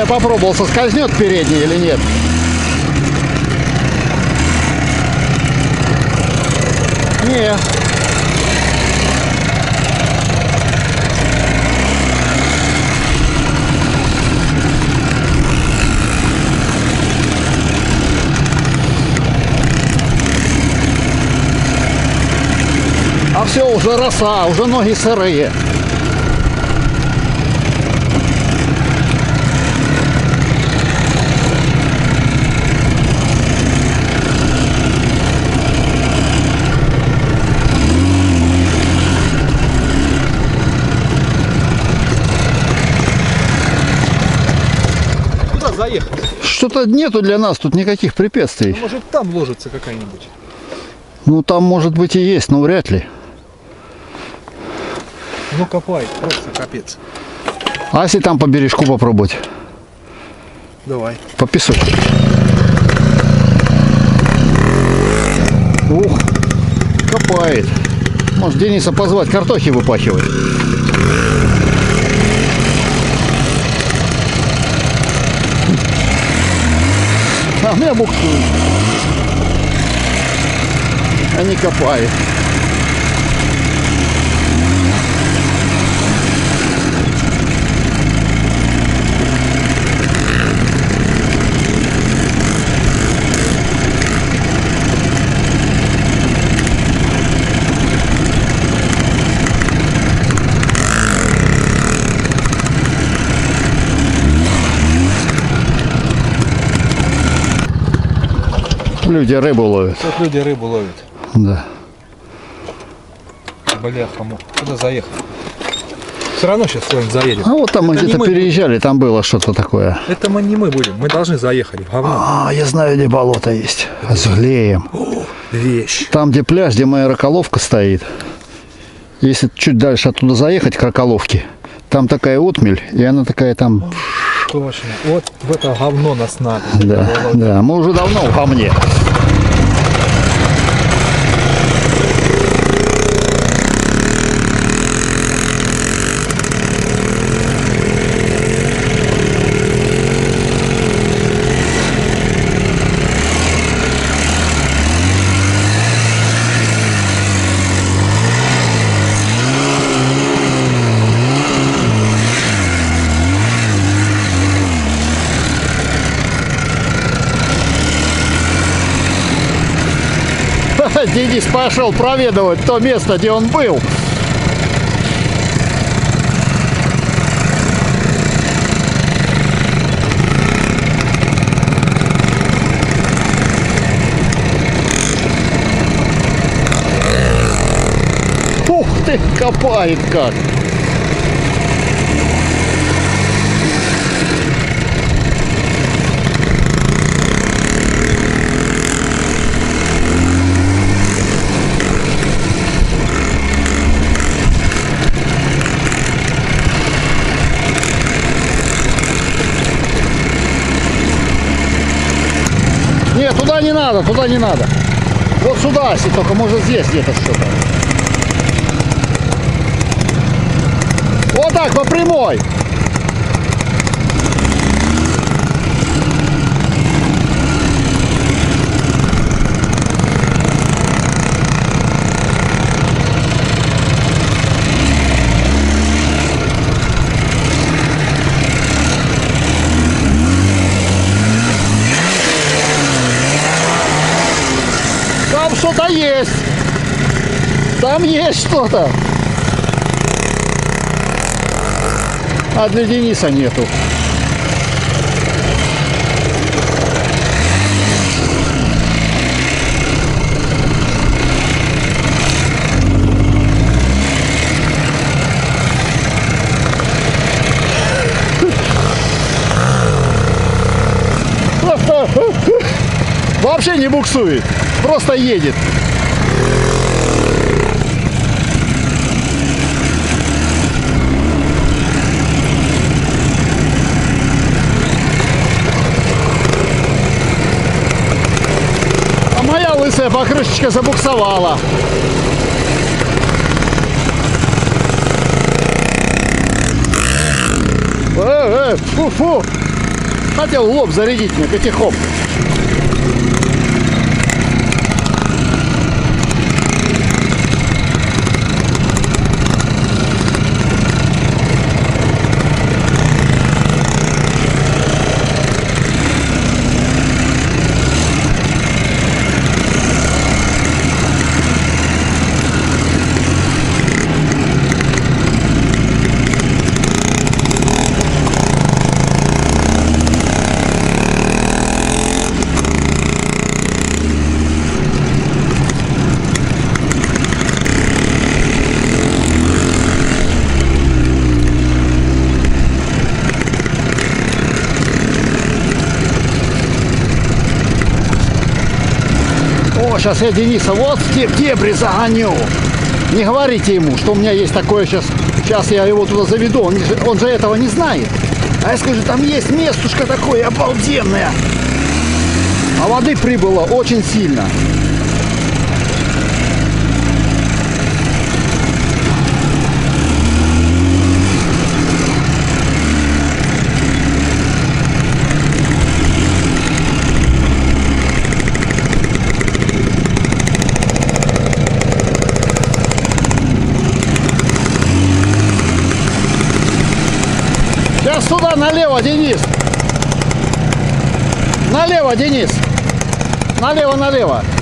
я попробовал, соскользнет передний или нет. Не. А все, уже роса, уже ноги сырые. Куда заехать? Что-то нету для нас тут никаких препятствий. Ну, может, там ложится какая-нибудь? Ну там может быть и есть, но вряд ли. Ну копай, просто капец. А если там по бережку попробовать? Давай. По песочку. Ух, копает. Может Дениса позвать, картохи выпахивать. А меня буксует. А не копает. Люди рыбу ловят. Тут люди рыбу ловят. Да. Бляха-муха. Куда заехать? Все равно сейчас с вами заедем. А вот там мы где-то переезжали, там было что-то такое. Это мы не мы будем. Мы должны заехать в говно. А, я знаю, где болото есть. С глеем. О, вещь. Там, где пляж, где моя раколовка стоит. Если чуть дальше оттуда заехать к раколовке, там такая отмель, и она такая там... Точно. Вот в это говно нас надо. Да, да. Мы уже давно во мне. Денис пошел проведывать то место, где он был. Ух ты, копает как! Нет, туда не надо, туда не надо. Вот сюда, если только, может здесь где-то что-то. Вот так, по прямой. Там что-то есть. Там есть что-то. А для Дениса нету. Вообще не буксует, просто едет. А моя лысая покрышечка забуксовала. Фу-фу. Хотел в лоб зарядить мне, пятихоп. О, сейчас я Дениса вот в дебри загоню. Не говорите ему, что у меня есть такое сейчас. Сейчас я его туда заведу. Он же этого не знает. А я скажу, там есть местушко такое обалденное. А воды прибыло очень сильно. Сейчас туда налево, Денис. Налево, Денис. Налево, налево.